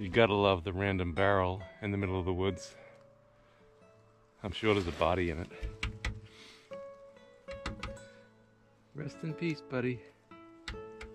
You gotta love the random barrel in the middle of the woods. I'm sure there's a body in it. Rest in peace, buddy.